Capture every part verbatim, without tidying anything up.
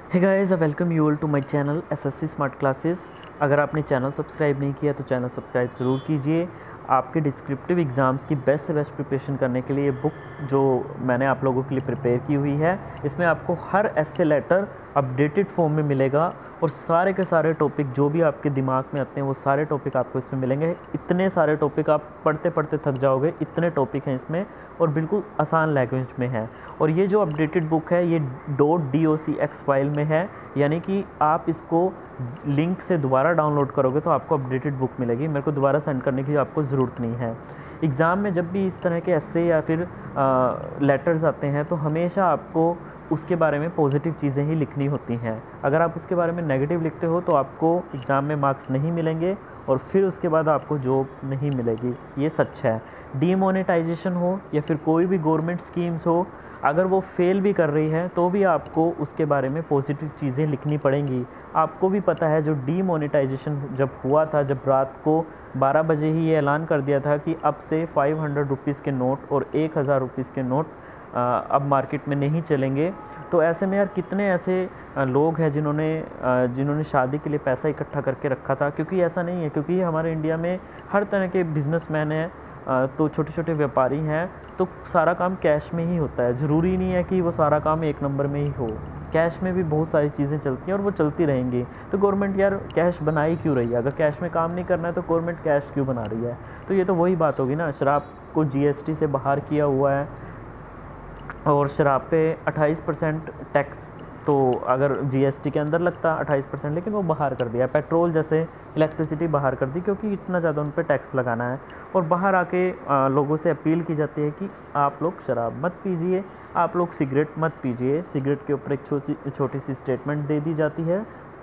Hey guys, welcome you all to my channel SSC smart classes. अगर आपने channel subscribe नहीं किया तो चैनल सब्सक्राइब ज़रूर कीजिए। आपके डिस्क्रिप्टिव एग्ज़ाम्स की बेस्ट से बेस्ट प्रिपरेशन करने के लिए बुक जो मैंने आप लोगों के लिए प्रिपेयर की हुई है, इसमें आपको हर एस्से लेटर अपडेटेड फॉर्म में मिलेगा और सारे के सारे टॉपिक जो भी आपके दिमाग में आते हैं वो सारे टॉपिक आपको इसमें मिलेंगे। इतने सारे टॉपिक आप पढ़ते पढ़ते थक जाओगे, इतने टॉपिक हैं इसमें और बिल्कुल आसान लैंग्वेज में है। और ये जो अपडेटेड बुक है ये dot D O C X file में है, यानी कि आप इसको लिंक से दोबारा डाउनलोड करोगे तो आपको अपडेटेड बुक मिलेगी। मेरे को दोबारा सेंड करने की आपको ज़रूरत नहीं है। एग्ज़ाम में जब भी इस तरह के एस्से या फिर लेटर्स आते हैं तो हमेशा आपको उसके बारे में पॉजिटिव चीज़ें ही लिखनी होती हैं। अगर आप उसके बारे में नेगेटिव लिखते हो तो आपको एग्ज़ाम में मार्क्स नहीं मिलेंगे और फिर उसके बाद आपको जॉब नहीं मिलेगी। ये सच है। डीमोनेटाइजेशन हो या फिर कोई भी गवर्नमेंट स्कीम्स हो, अगर वो फेल भी कर रही है तो भी आपको उसके बारे में पॉजिटिव चीज़ें लिखनी पड़ेंगी। आपको भी पता है जो डीमोनेटाइजेशन जब हुआ था, जब रात को बारह बजे ही ये ऐलान कर दिया था कि अब से फाइव हंड्रेड रुपीज़ के नोट और एक हज़ार रुपीज़ के नोट अब मार्केट में नहीं चलेंगे। तो ऐसे में यार कितने ऐसे लोग हैं जिन्होंने जिन्होंने शादी के लिए पैसा इकट्ठा करके रखा था, क्योंकि ऐसा नहीं है, क्योंकि हमारे इंडिया में हर तरह के बिजनेसमैन हैं, तो छोटे छोटे व्यापारी हैं, तो सारा काम कैश में ही होता है। ज़रूरी नहीं है कि वो सारा काम एक नंबर में ही हो, कैश में भी बहुत सारी चीज़ें चलती हैं और वो चलती रहेंगी। तो गवर्नमेंट यार कैश बनाई क्यों रही है? अगर कैश में काम नहीं करना है तो गवर्नमेंट कैश क्यों बना रही है? तो ये तो वही बात होगी ना, शराब को जी एस टी से बाहर किया हुआ है और शराब पे अट्ठाईस परसेंट टैक्स तो अगर जी एस टी के अंदर लगता अट्ठाईस परसेंट, लेकिन वो बाहर कर दिया। पेट्रोल जैसे इलेक्ट्रिसिटी बाहर कर दी, क्योंकि इतना ज़्यादा उन पर टैक्स लगाना है। और बाहर आके आ, लोगों से अपील की जाती है कि आप लोग शराब मत पीजिए, आप लोग सिगरेट मत पीजिए। सिगरेट के ऊपर एक छोटी छोटी सी स्टेटमेंट दे दी जाती है,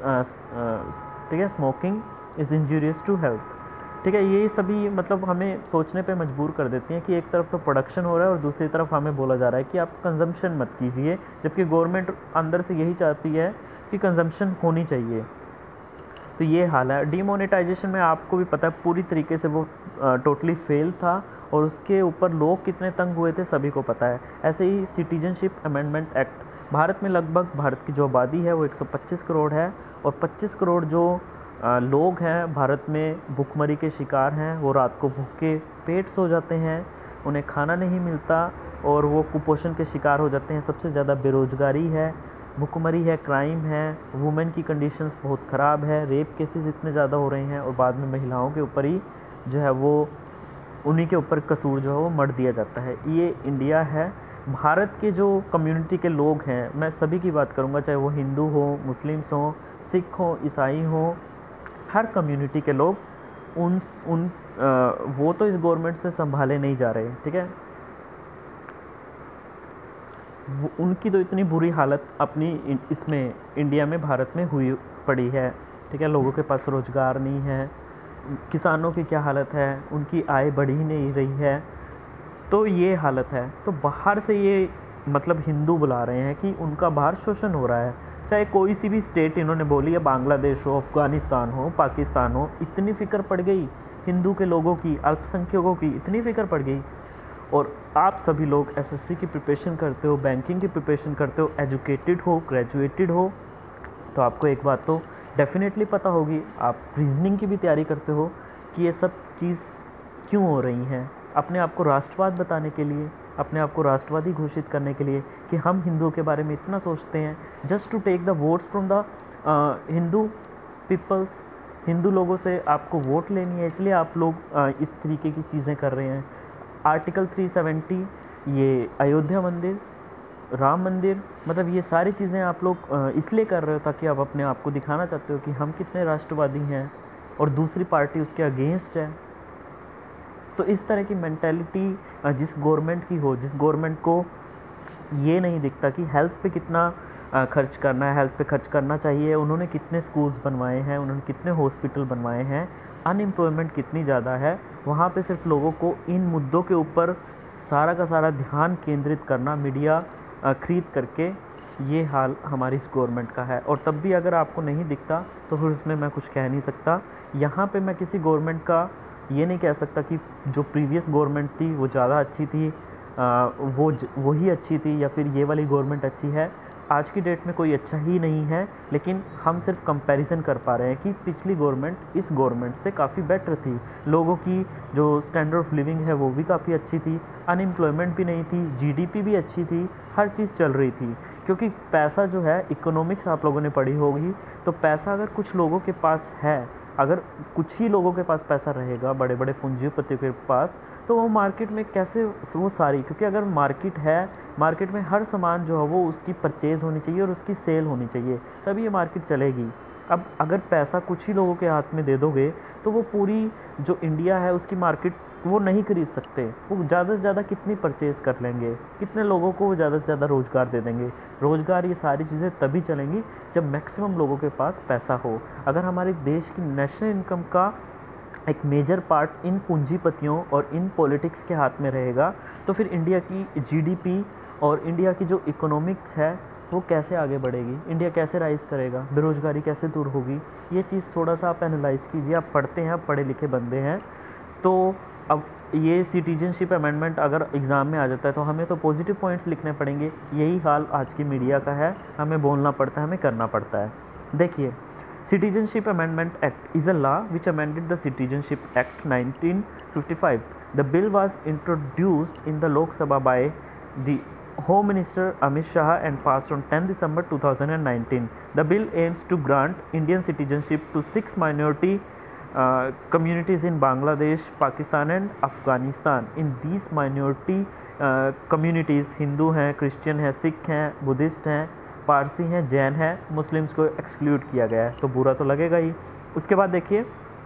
ठीक है, smoking is injurious to health. ठीक है, ये सभी मतलब हमें सोचने पे मजबूर कर देती हैं कि एक तरफ तो प्रोडक्शन हो रहा है और दूसरी तरफ हमें बोला जा रहा है कि आप कंजम्पशन मत कीजिए, जबकि गवर्नमेंट अंदर से यही चाहती है कि कंजम्पशन होनी चाहिए। तो ये हाल है। डीमोनेटाइजेशन में आपको भी पता है पूरी तरीके से वो टोटली फेल था और उसके ऊपर लोग कितने तंग हुए थे सभी को पता है। ऐसे ही सिटीजनशिप अमेंडमेंट एक्ट, भारत में लगभग भारत की जो आबादी है वो एक सौ पच्चीस करोड़ है और पच्चीस करोड़ जो आ, लोग हैं भारत में भूखमरी के शिकार हैं। वो रात को भूखे पेट सो जाते हैं, उन्हें खाना नहीं मिलता और वो कुपोषण के शिकार हो जाते हैं। सबसे ज़्यादा बेरोज़गारी है, भूखमरी है, क्राइम है, वुमेन की कंडीशंस बहुत ख़राब है, रेप केसेस इतने ज़्यादा हो रहे हैं और बाद में महिलाओं के ऊपर ही जो है वो उन्हीं के ऊपर कसूर जो है वो मढ़ दिया जाता है। ये इंडिया है। भारत के जो कम्युनिटी के लोग हैं, मैं सभी की बात करूँगा, चाहे वो हिंदू हो, मुस्लिम्स हों, सिख हों, ईसाई हों, हर कम्युनिटी के लोग उन उन आ, वो तो इस गवर्नमेंट से संभाले नहीं जा रहे। ठीक है, उनकी तो इतनी बुरी हालत अपनी इसमें इंडिया में भारत में हुई पड़ी है। ठीक है, लोगों के पास रोज़गार नहीं है, किसानों की क्या हालत है, उनकी आय बढ़ ही नहीं रही है, तो ये हालत है। तो बाहर से ये मतलब हिंदू बुला रहे हैं कि उनका बाहर शोषण हो रहा है। चाहे कोई सी भी स्टेट इन्होंने बोली है, बांग्लादेश हो, अफ़गानिस्तान हो, पाकिस्तान हो, इतनी फ़िक्र पड़ गई हिंदू के लोगों की, अल्पसंख्यकों की इतनी फ़िक्र पड़ गई। और आप सभी लोग एसएससी की प्रिपरेशन करते हो, बैंकिंग की प्रिपरेशन करते हो, एजुकेटेड हो, ग्रेजुएटेड हो, तो आपको एक बात तो डेफिनेटली पता होगी, आप रीजनिंग की भी तैयारी करते हो कि ये सब चीज़ क्यों हो रही हैं। अपने आप को राष्ट्रवाद बताने के लिए, अपने आप को राष्ट्रवादी घोषित करने के लिए कि हम हिंदुओं के बारे में इतना सोचते हैं, just to take the votes from the Hindu peoples. Hindu लोगों से आपको वोट लेनी है, इसलिए आप लोग uh, इस तरीके की चीज़ें कर रहे हैं। आर्टिकल थ्री सेवेंटी, ये अयोध्या मंदिर, राम मंदिर, मतलब ये सारी चीज़ें आप लोग uh, इसलिए कर रहे हो ताकि आप अपने आप को दिखाना चाहते हो कि हम कितने राष्ट्रवादी हैं और दूसरी पार्टी उसके अगेंस्ट है। तो इस तरह की मेंटालिटी जिस गवर्नमेंट की हो, जिस गवर्नमेंट को ये नहीं दिखता कि हेल्थ पे कितना खर्च करना है, हेल्थ पे खर्च करना चाहिए, उन्होंने कितने स्कूल्स बनवाए हैं, उन्होंने कितने हॉस्पिटल बनवाए हैं, अनएम्प्लॉयमेंट कितनी ज़्यादा है, वहाँ पे सिर्फ लोगों को इन मुद्दों के ऊपर सारा का सारा ध्यान केंद्रित करना, मीडिया ख़रीद करके, ये हाल हमारी इस गवर्नमेंट का है। और तब भी अगर आपको नहीं दिखता तो फिर उसमें मैं कुछ कह नहीं सकता। यहाँ पे मैं किसी गवर्नमेंट का ये नहीं कह सकता कि जो प्रीवियस गवर्नमेंट थी वो ज़्यादा अच्छी थी, आ, वो वही अच्छी थी या फिर ये वाली गवर्नमेंट अच्छी है। आज की डेट में कोई अच्छा ही नहीं है, लेकिन हम सिर्फ कंपैरिजन कर पा रहे हैं कि पिछली गवर्नमेंट इस गवर्नमेंट से काफ़ी बेटर थी, लोगों की जो स्टैंडर्ड ऑफ लिविंग है वो भी काफ़ी अच्छी थी, अनएम्प्लॉयमेंट भी नहीं थी, जीडीपी भी अच्छी थी, हर चीज़ चल रही थी। क्योंकि पैसा जो है, इकोनॉमिक्स आप लोगों ने पढ़ी होगी, तो पैसा अगर कुछ लोगों के पास है, अगर कुछ ही लोगों के पास पैसा रहेगा, बड़े बड़े पूंजीपतियों के पास, तो वो मार्केट में कैसे वो सारी, क्योंकि अगर मार्केट है, मार्केट में हर सामान जो है वो उसकी परचेज़ होनी चाहिए और उसकी सेल होनी चाहिए, तभी ये मार्केट चलेगी। अब अगर पैसा कुछ ही लोगों के हाथ में दे दोगे तो वो पूरी जो इंडिया है उसकी मार्केट वो नहीं खरीद सकते। वो ज़्यादा से ज़्यादा कितनी परचेज़ कर लेंगे, कितने लोगों को वो ज़्यादा से ज़्यादा रोज़गार दे देंगे। रोज़गार, ये सारी चीज़ें तभी चलेंगी जब मैक्सिमम लोगों के पास पैसा हो। अगर हमारे देश की नेशनल इनकम का एक मेजर पार्ट इन पूंजीपतियों और इन पॉलिटिक्स के हाथ में रहेगा, तो फिर इंडिया की जीडीपी और इंडिया की जो इकोनॉमिक्स है वो कैसे आगे बढ़ेगी, इंडिया कैसे राइज़ करेगा, बेरोज़गारी कैसे दूर होगी। ये चीज़ थोड़ा सा आप एनालाइज़ कीजिए। आप पढ़ते हैं, आप पढ़े लिखे बंदे हैं, तो अब ये सिटीजनशिप अमेंडमेंट अगर एग्ज़ाम में आ जाता है तो हमें तो पॉजिटिव पॉइंट्स लिखने पड़ेंगे। यही हाल आज की मीडिया का है, हमें बोलना पड़ता है, हमें करना पड़ता है। देखिए, Citizenship Amendment Act is a law which amended the Citizenship Act nineteen fifty-five. The bill was introduced in the Lok Sabha by the Home Minister Amit Shah and passed on tenth December two thousand nineteen. The bill aims to grant Indian citizenship to six minority uh, communities in Bangladesh, Pakistan and Afghanistan. In these minority uh, communities, Hindu हैं, Christian हैं, सिख हैं, Buddhist हैं, पारसी हैं, जैन हैं, Muslims को exclude किया गया है। तो बुरा तो लगेगा ही। उसके बाद देखिए,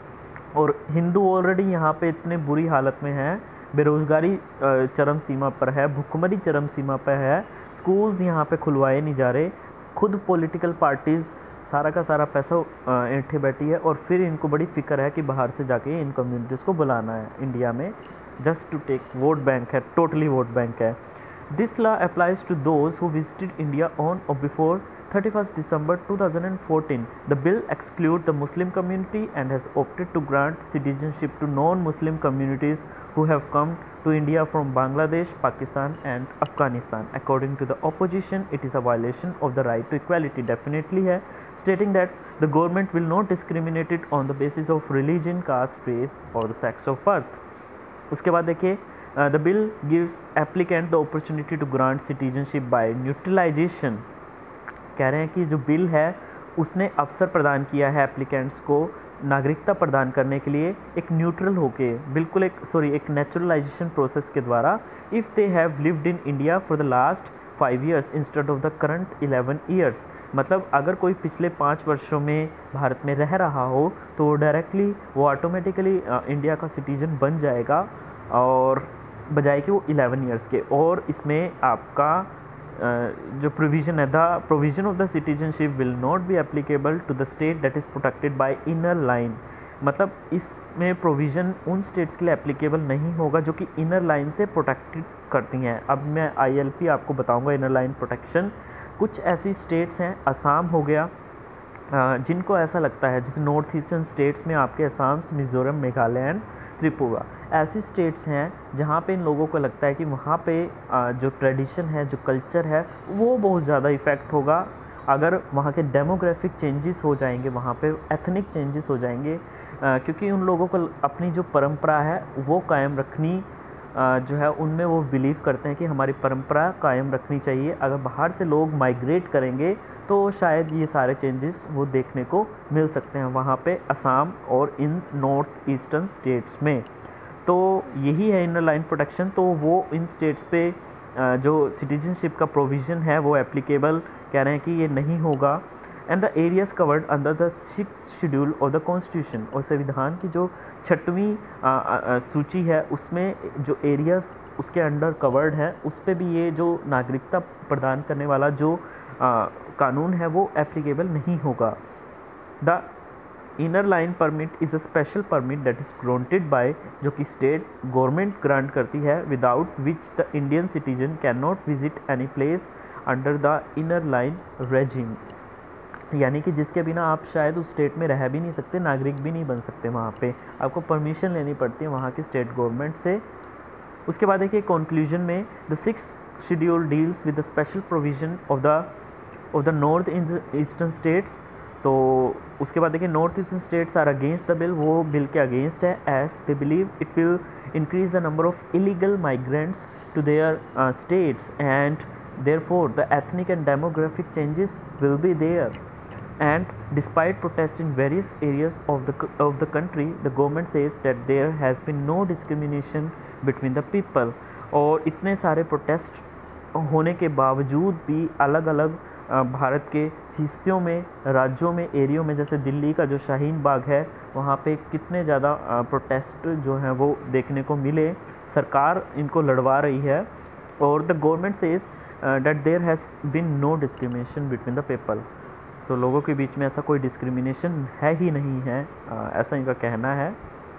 और हिंदू ऑलरेडी यहाँ पे इतने बुरी हालत में हैं, बेरोज़गारी चरम सीमा पर है, भुखमरी चरम सीमा पर है, स्कूल्स यहाँ पे खुलवाए नहीं जा रहे, खुद पॉलिटिकल पार्टीज़ सारा का सारा पैसा ऐंठे बैठी है, और फिर इनको बड़ी फिक्र है कि बाहर से जाके इन कम्युनिटीज़ को बुलाना है इंडिया में, just to take vote bank है, टोटली वोट बैंक है। This law applies to those who visited India on or before thirty-first December two thousand fourteen. The bill excludes the Muslim community and has opted to grant citizenship to non-Muslim communities who have come to India from Bangladesh, Pakistan and Afghanistan. According to the opposition, it is a violation of the right to equality. Definitely है, stating that the government will not discriminate it on the basis of religion, caste, race or the sex of birth. उसके बाद देखिए, Uh, the bill gives applicant the opportunity to grant citizenship by neutralization. कह रहे हैं कि जो bill है उसने अवसर प्रदान किया है एप्लीकेंट्स को नागरिकता प्रदान करने के लिए एक न्यूट्रल होके, बिल्कुल एक सॉरी एक नेचुरलाइजेशन प्रोसेस के द्वारा, if they have lived in India for the last five years instead of the current eleven years. मतलब अगर कोई पिछले पाँच वर्षों में भारत में रह रहा हो तो वो डायरेक्टली वो ऑटोमेटिकली इंडिया का सिटीजन बन जाएगा, और बजाय कि वो इलेवन ईयर्स के। और इसमें आपका जो प्रोविज़न है, the provision of the citizenship will not be applicable to the state that is protected by inner line. मतलब इसमें प्रोविज़न उन स्टेट्स के लिए एप्लीकेबल नहीं होगा जो कि इनर लाइन से प्रोटेक्टेड करती हैं। अब मैं आईएलपी आपको बताऊंगा इनर लाइन प्रोटेक्शन। कुछ ऐसी स्टेट्स हैं, असम हो गया, जिनको ऐसा लगता है, जैसे नॉर्थ ईस्टर्न स्टेट्स में आपके असम, मिज़ोरम, मेघालय एंड त्रिपुरा, ऐसी स्टेट्स हैं जहाँ पे इन लोगों को लगता है कि वहाँ पे जो ट्रेडिशन है, जो कल्चर है, वो बहुत ज़्यादा इफ़ेक्ट होगा अगर वहाँ के डेमोग्राफिक चेंजेस हो जाएंगे, वहाँ पे एथनिक चेंजेस हो जाएंगे, क्योंकि उन लोगों को अपनी जो परंपरा है वो कायम रखनी जो है, उनमें वो बिलीव करते हैं कि हमारी परंपरा कायम रखनी चाहिए। अगर बाहर से लोग माइग्रेट करेंगे तो शायद ये सारे चेंजेस वो देखने को मिल सकते हैं वहाँ पे असम और इन नॉर्थ ईस्टर्न स्टेट्स में। तो यही है इनर लाइन प्रोटेक्शन। तो वो इन स्टेट्स पे जो सिटीजनशिप का प्रोविज़न है वो एप्लीकेबल कह रहे हैं कि ये नहीं होगा। And the areas covered under the sixth schedule of the constitution, और संविधान की जो छठवीं सूची है उसमें जो एरियाज़ उसके अंडर कवर्ड है उस पर भी ये जो नागरिकता प्रदान करने वाला जो आ, कानून है वो एप्लीकेबल नहीं होगा। The inner line permit is a special permit that is granted by, जो कि स्टेट गवर्नमेंट ग्रांट करती है, without which the Indian citizen can not visit any place under the inner line regime. यानी कि जिसके बिना आप शायद उस स्टेट में रह भी नहीं सकते, नागरिक भी नहीं बन सकते, वहाँ पे आपको परमिशन लेनी पड़ती है वहाँ की स्टेट गवर्नमेंट से। उसके बाद देखिए कंक्लूजन में, the six schedule deals with the special provision of the of the north eastern states. तो उसके बाद देखिए north eastern states are against the bill, वो बिल के अगेंस्ट है, as they believe it will increase the number of illegal migrants to their states and therefore the ethnic and demographic changes will be there. And despite protests in various areas of the of the country, the government says that there has been no discrimination between the people। और इतने सारे protest होने के बावजूद भी अलग अलग भारत के हिस्सों में, राज्यों में, एरियो में, जैसे दिल्ली का जो शाहीन बाग है वहाँ पे कितने ज़्यादा प्रोटेस्ट जो हैं वो देखने को मिले। सरकार इनको लड़वा रही है और the government says that there has been no discrimination between the people. So लोगों के बीच में ऐसा कोई डिस्क्रिमिनेशन है ही नहीं है, आ, ऐसा इनका कहना है।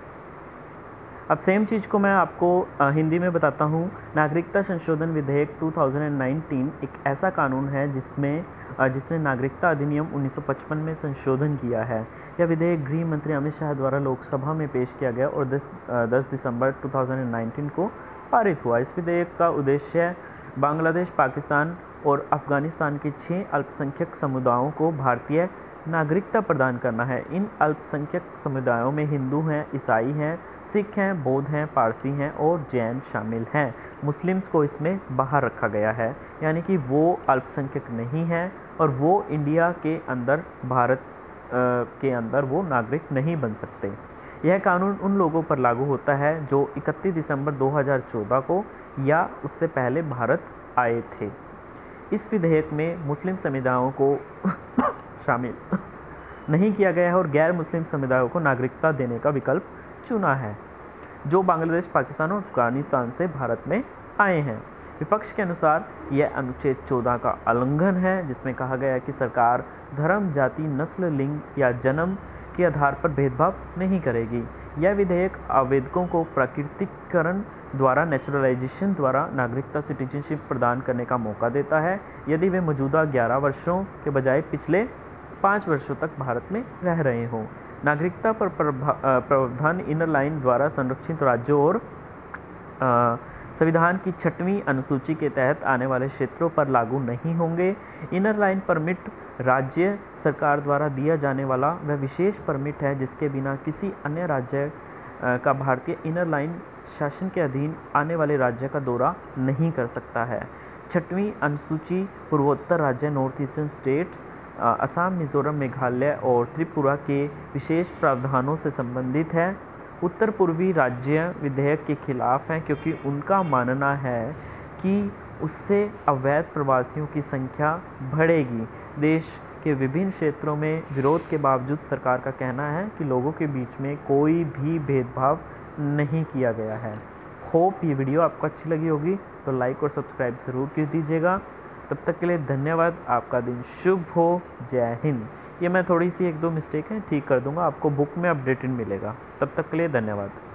अब सेम चीज़ को मैं आपको आ, हिंदी में बताता हूँ। नागरिकता संशोधन विधेयक दो हज़ार उन्नीस एक ऐसा कानून है जिसमें आ, जिसने नागरिकता अधिनियम उन्नीस सौ पचपन में संशोधन किया है। यह विधेयक गृह मंत्री अमित शाह द्वारा लोकसभा में पेश किया गया और दस दिसंबर दो हज़ार उन्नीस को पारित हुआ। इस विधेयक का उद्देश्य बांग्लादेश, पाकिस्तान और अफ़गानिस्तान के छः अल्पसंख्यक समुदायों को भारतीय नागरिकता प्रदान करना है। इन अल्पसंख्यक समुदायों में हिंदू हैं, ईसाई हैं, सिख हैं, बौद्ध हैं, पारसी हैं और जैन शामिल हैं। मुस्लिम्स को इसमें बाहर रखा गया है, यानी कि वो अल्पसंख्यक नहीं हैं और वो इंडिया के अंदर, भारत के अंदर वो नागरिक नहीं बन सकते। यह कानून उन लोगों पर लागू होता है जो इकतीस दिसंबर दो हज़ार चौदह को या उससे पहले भारत आए थे। इस विधेयक में मुस्लिम समुदायों को शामिल नहीं किया गया है और गैर मुस्लिम समुदायों को नागरिकता देने का विकल्प चुना है जो बांग्लादेश, पाकिस्तान और अफगानिस्तान से भारत में आए हैं। विपक्ष के अनुसार यह अनुच्छेद चौदह का उल्लंघन है जिसमें कहा गया है कि सरकार धर्म, जाति, नस्ल, लिंग या जन्म के आधार पर भेदभाव नहीं करेगी। यह विधेयक आवेदकों को प्राकृतिकरण द्वारा, नेचुरलाइजेशन द्वारा नागरिकता, सिटीजनशिप प्रदान करने का मौका देता है यदि वे मौजूदा ग्यारह वर्षों के बजाय पिछले पाँच वर्षों तक भारत में रह रहे हों। नागरिकता पर प्रावधान इनर लाइन द्वारा संरक्षित राज्यों और संविधान की छठवीं अनुसूची के तहत आने वाले क्षेत्रों पर लागू नहीं होंगे। इनर लाइन परमिट राज्य सरकार द्वारा दिया जाने वाला वह विशेष परमिट है जिसके बिना किसी अन्य राज्य का भारतीय इनर लाइन शासन के अधीन आने वाले राज्य का दौरा नहीं कर सकता है। छठवीं अनुसूची पूर्वोत्तर राज्य, north eastern states, Assam, Mizoram, Meghalaya और त्रिपुरा के विशेष प्रावधानों से संबंधित है। उत्तर पूर्वी राज्य विधेयक के खिलाफ हैं क्योंकि उनका मानना है कि उससे अवैध प्रवासियों की संख्या बढ़ेगी। देश के विभिन्न क्षेत्रों में विरोध के बावजूद सरकार का कहना है कि लोगों के बीच में कोई भी भेदभाव नहीं किया गया है। होप ये वीडियो आपको अच्छी लगी होगी तो लाइक और सब्सक्राइब ज़रूर कर दीजिएगा। तब तक के लिए धन्यवाद। आपका दिन शुभ हो। जय हिंद। ये मैं थोड़ी सी एक दो मिस्टेक हैं ठीक कर दूंगा, आपको बुक में अपडेटेड मिलेगा। तब तक के लिए धन्यवाद।